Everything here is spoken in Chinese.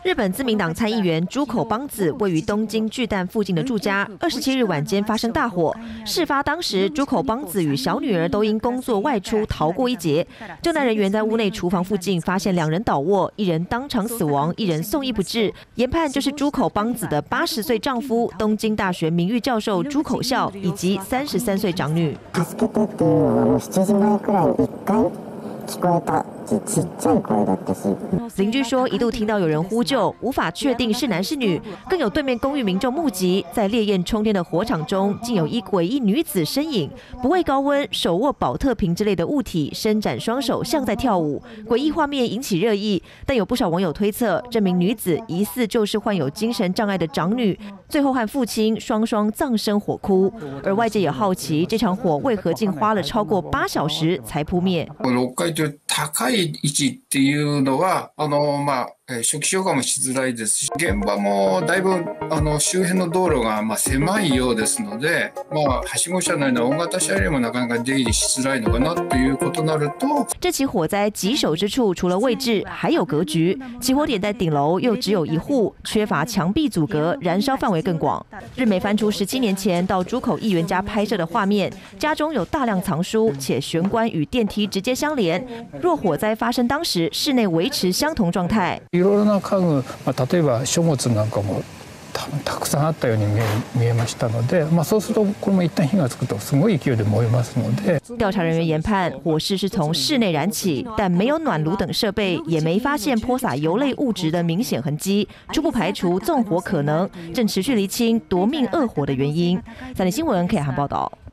日本自民党参议员猪口邦子位于东京巨蛋附近的住家，27日晚间发生大火。事发当时，猪口邦子与小女儿都因工作外出逃过一劫。救难人员在屋内厨房附近发现2人倒卧，1人当场死亡，1人送医不治。研判就是猪口邦子的80岁丈夫、东京大学名誉教授猪口孝以及33岁长女。邻居说，一度听到有人呼救，无法确定是男是女。更有对面公寓民众目击，在烈焰冲天的火场中，竟有一诡异女子身影，不畏高温，手握保特瓶之类的物体，伸展双手像在跳舞。诡异画面引起热议，但有不少网友推测，这名女子疑似就是患有精神障碍的长女，最后和父亲双双葬身火窟。而外界也好奇，这场火为何竟花了超过8小時才扑灭。 高い位置っていうのは初期消火もしづらいですし、現場もだいぶ周辺の道路が狭いようですので、はしご車のような大型車両もなかなか出入りしづらいのかなということになると， 这起火灾棘手之处，除了位置，还有格局。起火点在顶楼，又只有1户，缺乏墙壁阻隔，燃烧范围更广。日媒翻出17年前到猪口议员家拍摄的画面，家中有大量藏书，且玄关与电梯直接相连。若火灾发生当时，室内维持相同状態。 いろいろな家具、例えば書物なんかもたくさんあったように見えましたので、そうするとこれも一旦火がつくとすごい勢いで燃えますので。 调查人员研判，火势是从室内燃起，但没有暖炉等设备，也没发现泼洒油类物质的明显痕迹，初步排除纵火可能，正持续厘清夺命恶火的原因。3立新闻 K 韩报道。